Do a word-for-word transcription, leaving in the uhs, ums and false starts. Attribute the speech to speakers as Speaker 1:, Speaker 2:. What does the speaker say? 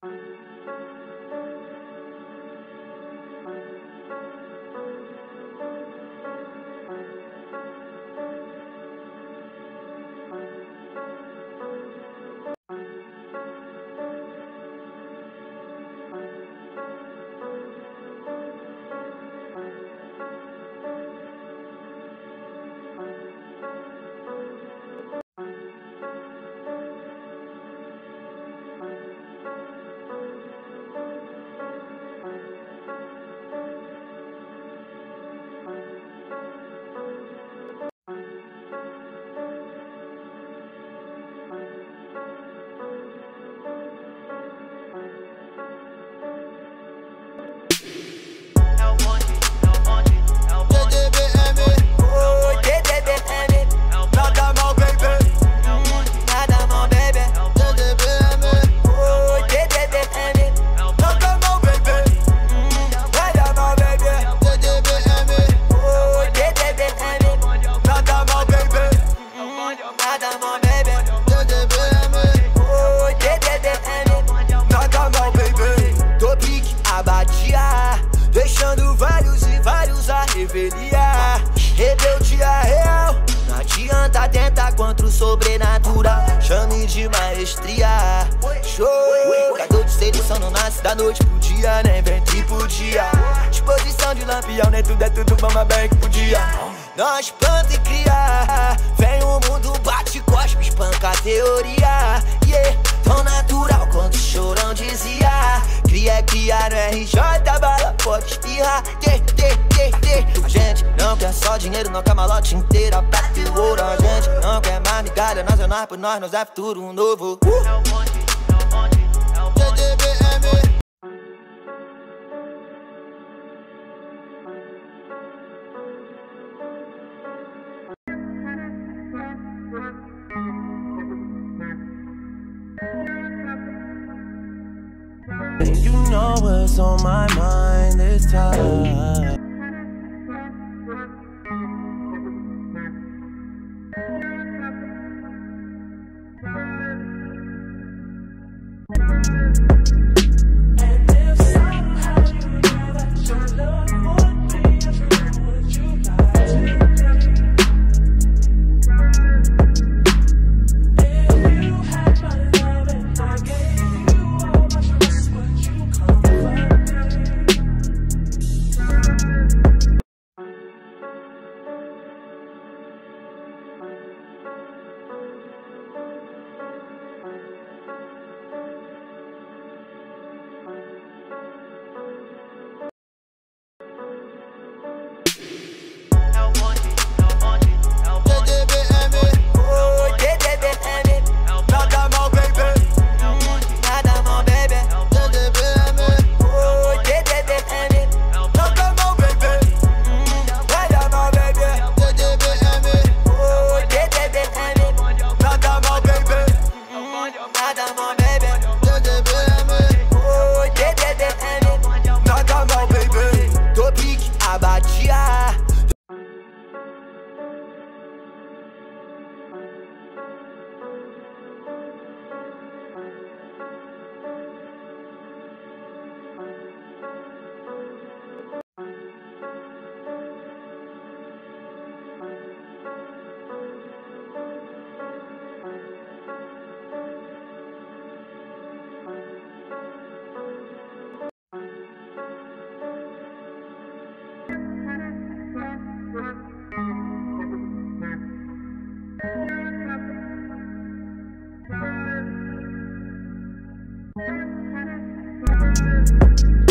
Speaker 1: Deixando vários e vários a revelia. Rebeldia real, não adianta tentar contra o sobrenatural. Chame de maestria. Show, cador de sedução não nasce da noite pro dia, nem ventre pro dia. Disposição de lampião, nem tudo é tudo, vamos bem que podia. Nós planta e cria, vem o mundo, bate, cospe, espanca a teoria. Yeah, tão natural quanto o Chorão dizia. Cria, cria no R J, bala pode espirrar. Yeah, yeah, yeah, yeah. A gente não quer só dinheiro, não quer malote inteira, prata e ouro. A gente não quer mais migalha, nós é nós por nós, nós é futuro novo. uh. Tedebeeme.
Speaker 2: You know what's on my mind this time. And if somehow you know that your love would be true, would you lie to me? If you had my love and I gave you all my trust, would you come for me? We'll be right back.